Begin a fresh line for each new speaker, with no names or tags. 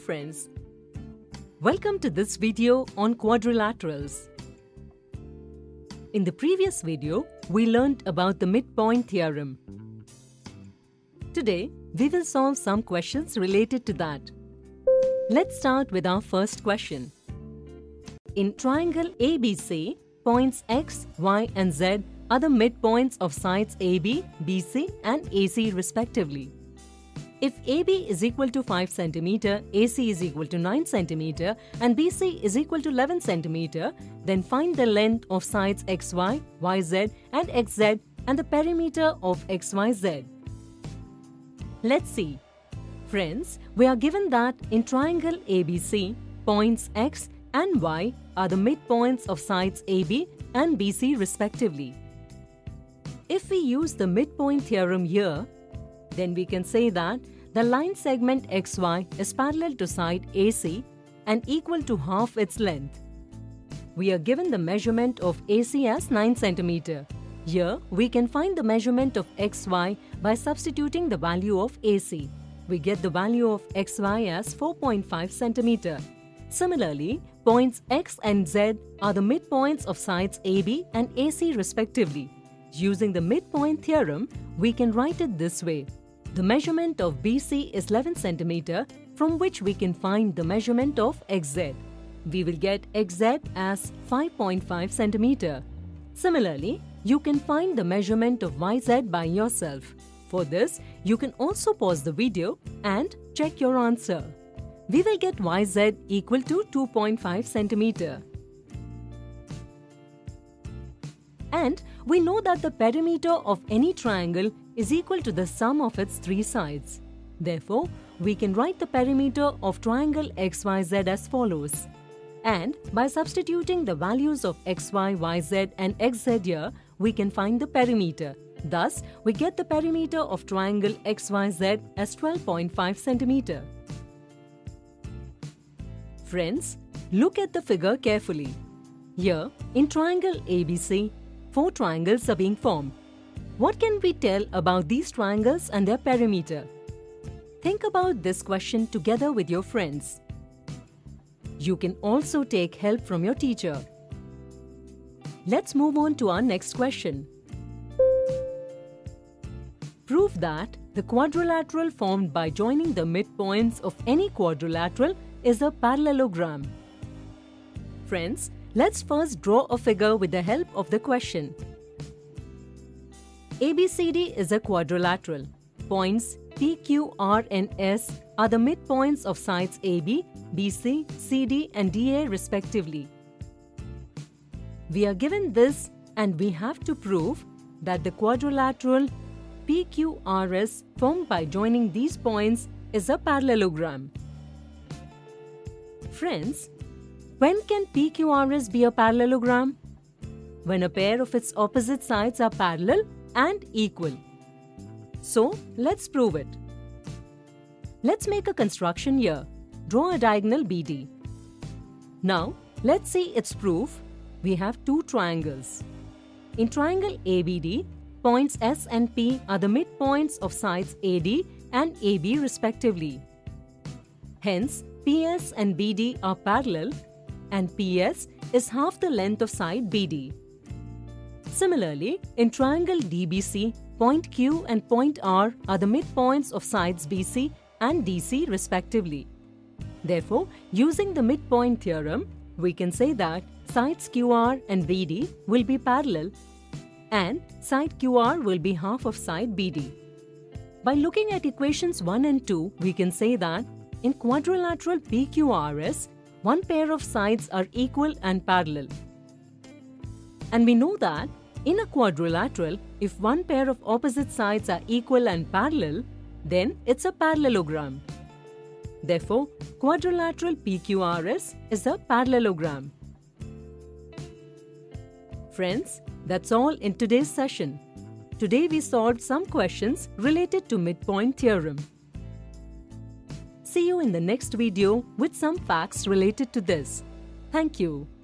friends. Welcome to this video on quadrilaterals. In the previous video, we learned about the midpoint theorem. Today, we will solve some questions related to that. Let's start with our first question. In triangle ABC, points X, Y and Z are the midpoints of sides AB, BC and AC respectively. If AB is equal to 5 cm, AC is equal to 9 cm and BC is equal to 11 cm, then find the length of sides XY, YZ and XZ and the perimeter of XYZ. Let's see. Friends, we are given that in triangle ABC, points X and Y are the midpoints of sides AB and BC respectively. If we use the midpoint theorem here, then we can say that the line segment XY is parallel to side AC and equal to half its length. We are given the measurement of AC as 9 cm. Here, we can find the measurement of XY by substituting the value of AC. We get the value of XY as 4.5 cm. Similarly, points X and Z are the midpoints of sides AB and AC respectively. Using the midpoint theorem, we can write it this way. The measurement of BC is 11 cm, from which we can find the measurement of XZ. We will get XZ as 5.5 cm. Similarly, you can find the measurement of YZ by yourself. For this, you can also pause the video and check your answer. We will get YZ equal to 2.5 cm. And we know that the perimeter of any triangle is equal to the sum of its three sides. Therefore, we can write the perimeter of triangle XYZ as follows. And by substituting the values of XY, YZ and XZ here, we can find the perimeter. Thus, we get the perimeter of triangle XYZ as 12.5 cm. Friends, look at the figure carefully. Here, in triangle ABC, 4 triangles are being formed. What can we tell about these triangles and their perimeter? Think about this question together with your friends. You can also take help from your teacher. Let's move on to our next question. Prove that the quadrilateral formed by joining the midpoints of any quadrilateral is a parallelogram. Friends, let's first draw a figure with the help of the question. ABCD is a quadrilateral. Points P, Q, R and S are the midpoints of sides AB, BC, CD and DA respectively. We are given this and we have to prove that the quadrilateral PQRS formed by joining these points is a parallelogram. Friends, when can PQRS be a parallelogram? When a pair of its opposite sides are parallel and equal. So, let's prove it. Let's make a construction here. Draw a diagonal BD. Now, let's see its proof. We have 2 triangles. In triangle ABD, points S and P are the midpoints of sides AD and AB respectively. Hence, PS and BD are parallel and PS is half the length of side BD. Similarly, in triangle DBC, point Q and point R are the midpoints of sides BC and DC respectively. Therefore, using the midpoint theorem, we can say that sides QR and BD will be parallel and side QR will be half of side BD. By looking at equations 1 and 2, we can say that in quadrilateral PQRS, one pair of sides are equal and parallel. And we know that in a quadrilateral, if one pair of opposite sides are equal and parallel, then it's a parallelogram. Therefore, quadrilateral PQRS is a parallelogram. Friends, that's all in today's session. Today we solved some questions related to midpoint theorem. See you in the next video with some facts related to this. Thank you.